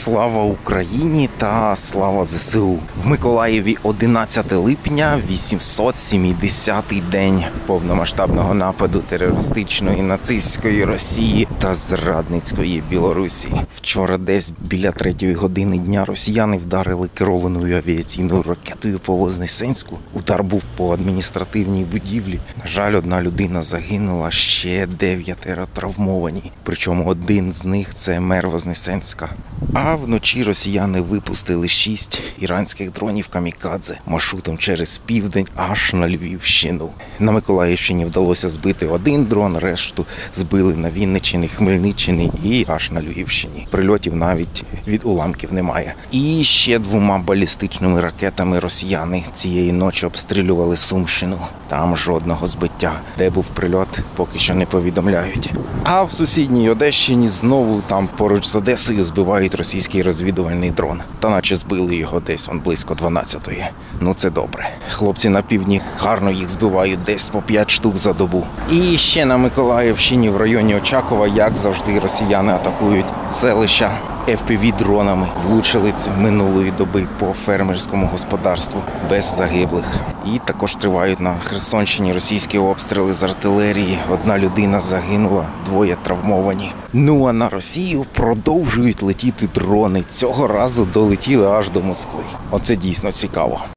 Слава Україні та слава ЗСУ! В Миколаєві 11 липня, 870-й день повномасштабного нападу терористичної нацистської Росії та зрадницької Білорусі. Вчора десь біля 3-ї години дня росіяни вдарили керованою авіаційною ракетою по Вознесенську. Удар був по адміністративній будівлі. На жаль, одна людина загинула, ще 9 травмовані. Причому один з них – це мер Вознесенська. А вночі росіяни випустили 6 іранських дронів камікадзе маршрутом через південь аж на Львівщину. На Миколаївщині вдалося збити один дрон, решту збили на Вінниччині, Хмельниччині і аж на Львівщині. Прильотів навіть від уламків немає. І ще 2 балістичними ракетами росіяни цієї ночі обстрілювали Сумщину. Там жодного збиття. Де був прильот, поки що не повідомляють. А в сусідній Одещині знову там поруч з Одесою збивають російський розвідувальний дрон. Та наче збили його десь близько 12-ї. Ну це добре. Хлопці на півдні гарно їх збивають десь по 5 штук за добу. І ще на Миколаївщині в районі Очакова, як завжди, росіяни атакують селища FPV-дронами. Влучили минулої доби по фермерському господарству без загиблих. І також тривають на Херсонщині російські обстріли з артилерії. 1 людина загинула, 2 травмовані. Ну а на Росію продовжують летіти дрони. Цього разу долетіли аж до Москви. Оце дійсно цікаво.